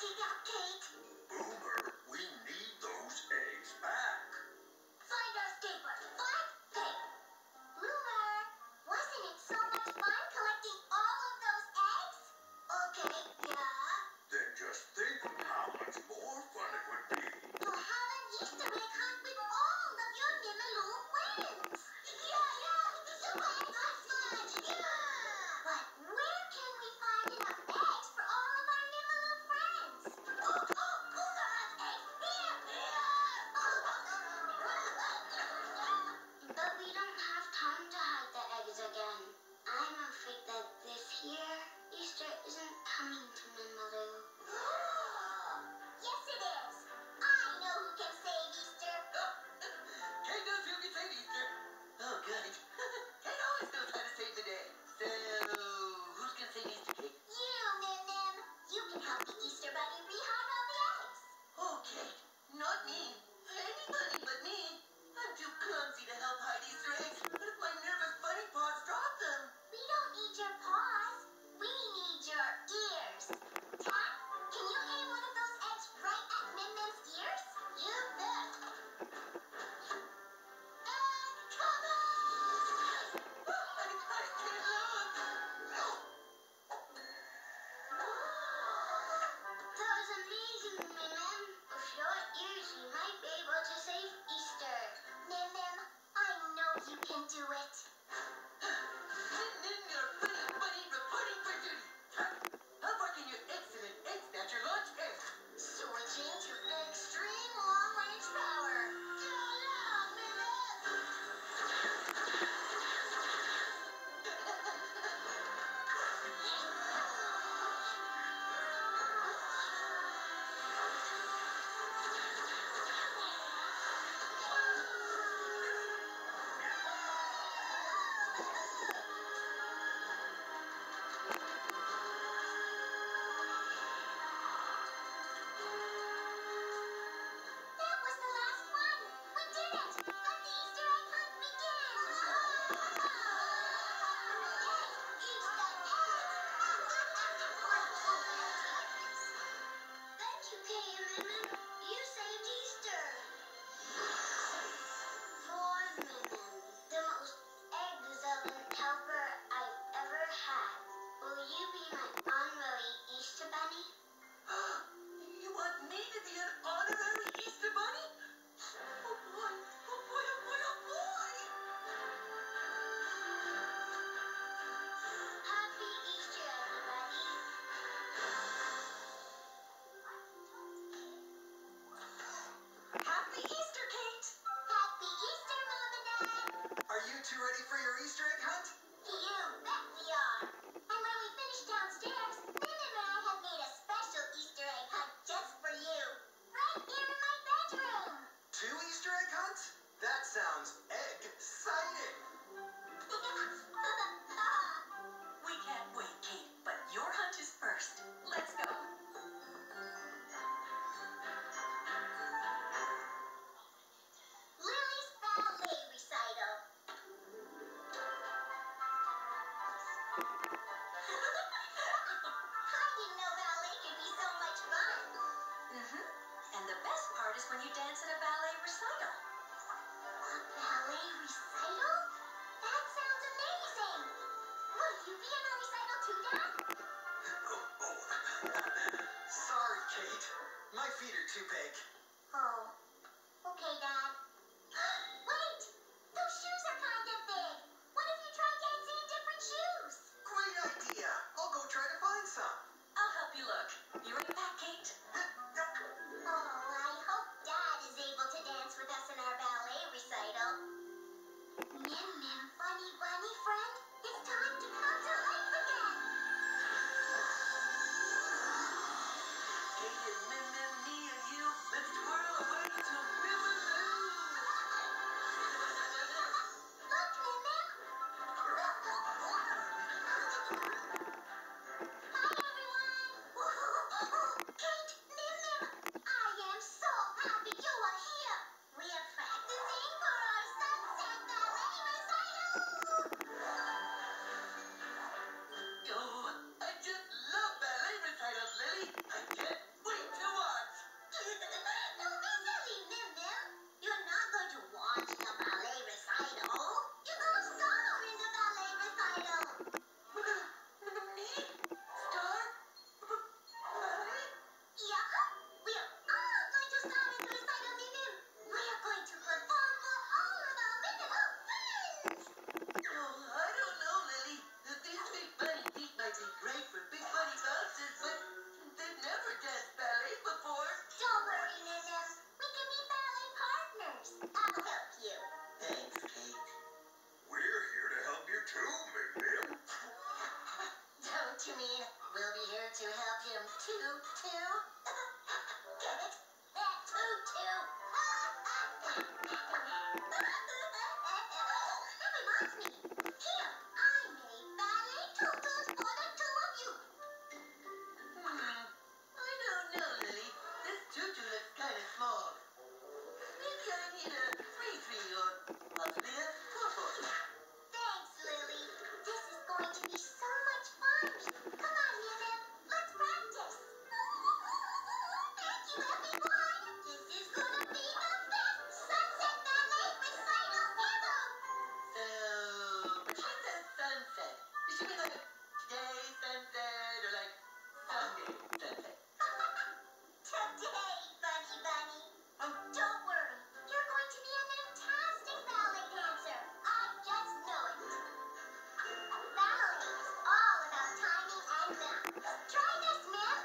it up, Kate. Boomer, we need those eggs back. Find our stapler. Find Kate. Boomer, wasn't it so much fun collecting all of those eggs? Okay, yeah. Then just think how much more fun it would be. To have an Easter egg hunt with all of your Nimaloo friends. Yeah, so much fun. Yeah. But where can we find enough eggs for all of our Nimaloo friends? Boomer has eggs here. But we don't have time to hide the eggs again. I'm afraid that this year, Easter isn't coming to Nimaloo. Yes, it is. I know who can save Easter. Kate knows who can save Easter. Oh, good. Kate always knows how to save the day. So, who's gonna save Easter, Kate? You, Nim. You can help the Easter Bunny rehide all the eggs. Oh, Kate, not me. Anybody but me. I'm too clumsy to help hide Easter eggs. What if my nervous bunny paws drop them? We don't need your paws. We need your ears. Tat, can you aim one of those eggs right at Nim's ears? You bet. And come on! I can't look. That was amazing, Nim. With your ears, you might be able to save Easter. Nim, I know you can do it. Nim, your bunny reporting for duty. How far can your excellent egg snatcher launch egg? Switching to extreme long-range power. That was the last one. We did it. Let the Easter egg hunt begin. Easter eggs. Thank you, Kay and Nim. You saved Easter. For Nim, the most excellent helper I've ever had. Will you be my honorary Easter Bunny? You want me to be an honorary Easter bunny? Oh boy, oh boy, oh boy, oh boy! Happy Easter, everybody. Happy Easter, Kate! Happy Easter, Mom and Dad. Are you two ready for your Easter egg hunt? You bet we are. And when we finish downstairs, Nim and I have made a special Easter egg hunt just for you. Right here in my bedroom. 2 Easter egg hunts? That sounds egg-citing. We can't wait, Kate, but your hunt is first. Let's go. Lily's Ballet Recital. I didn't know ballet could be so much fun. And the best part is when you dance at a ballet recital. A ballet recital? That sounds amazing. Will you be in a recital too, Dad? Sorry, Kate. My feet are too big. Oh, okay, Dad. Wait! Those shoes are kind of big. What if you try dancing in different shoes? Great idea. I'll go try to find some. I'll help you look. You ready, Pat, Kate? Oh, I hope Dad is able to dance with us in our ballet recital. Nim, funny bunny friend, it's time to come to life again. Kate and Mim, me and you, let's twirl away to Nimaloo. Look, Nim. Hi, everyone. Kate, Nim, I am so happy you are here. We are practicing for our sunset ballet recital. Oh, I just love ballet recitals, Lily. I can't wait. you, everyone. This is gonna be the best sunset ballet recital ever. So, when she says sunset, does she mean like today's sunset or like Sunday sunset? Today, Bunny. Don't worry, you're going to be a fantastic ballet dancer. I just know it. Ballet is all about timing and math. Try this, miss.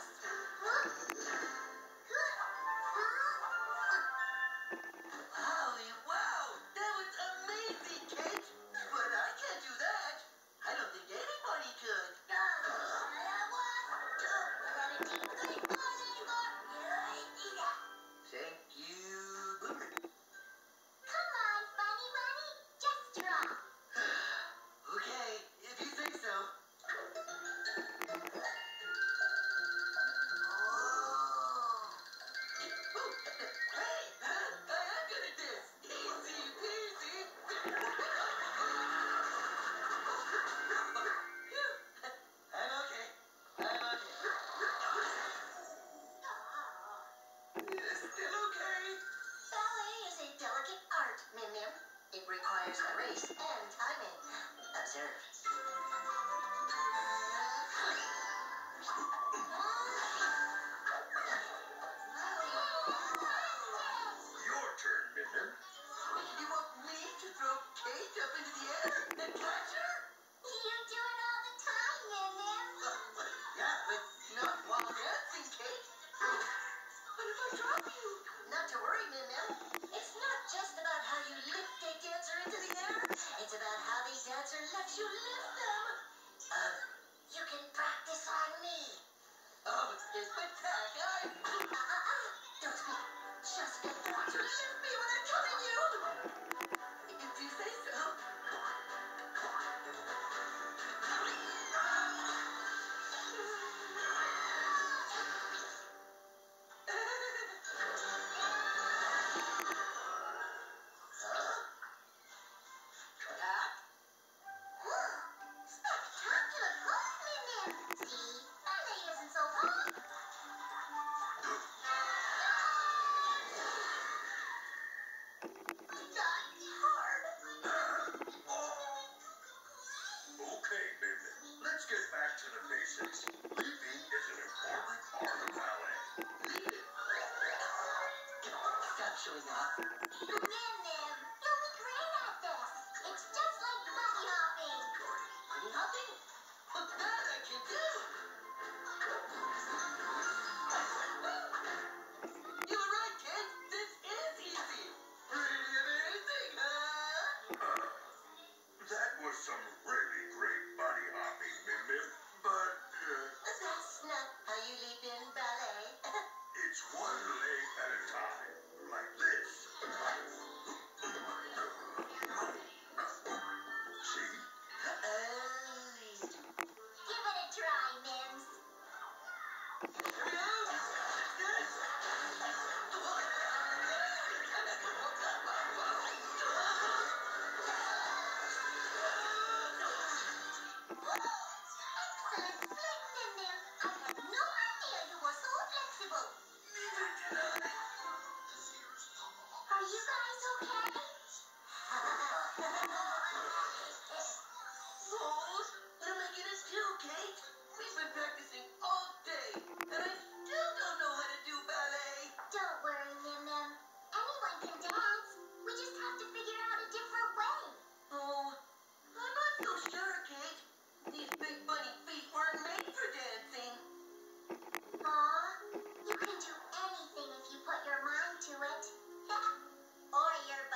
Wow, that was amazing, Kate. But I can't do that. I don't think anybody could. Thank you. Come on, Bunny. Just try. Okay, if you say so. Hey, I am good at this. Easy peasy. Phew. I'm okay. Still okay. Ballet is a delicate art, Mim. It requires grace and timing. Observe. Your turn, Mim. You want me to throw Kate up into the air and catch her? You do it all the time, Mim. Yeah, but not while dancing, Kate. What if I drop you? Not to worry, Mim. It's not just about how you lift a dancer into the air. It's about how the dancer lets you lift them. You can practice on me. Oh, it's attack. Don't speak. Just get the Watch her lift me when I come at you. If you say so. Spectacular pose, Mim. See, ballet isn't so hard. Not hard. Okay, Mim. Let's get back to the basics. Leaping is an important part of ballet. Stop showing off. Mim, you'll be great at this. It's just like bunny hopping. Bunny hopping? Well, that I can do. You were right, kid. This is easy. Pretty amazing, huh? That was some really great body hopping, Mim. But That's not how you leap in ballet. it's one leg at a time, like this. See? Give it a try, Mims. Excellent flick, Mim. I had no idea you were so flexible. Are you guys okay? Oh, what am I gonna do, Kate? We've been practicing all day, and I still don't know how to do ballet. Don't worry, Mim. Anyone can dance. We just have to figure out a different way. Oh, I'm not so sure, Kate. These big bunny feet weren't made for dancing. Aw, you can do anything if you put your mind to it. Or your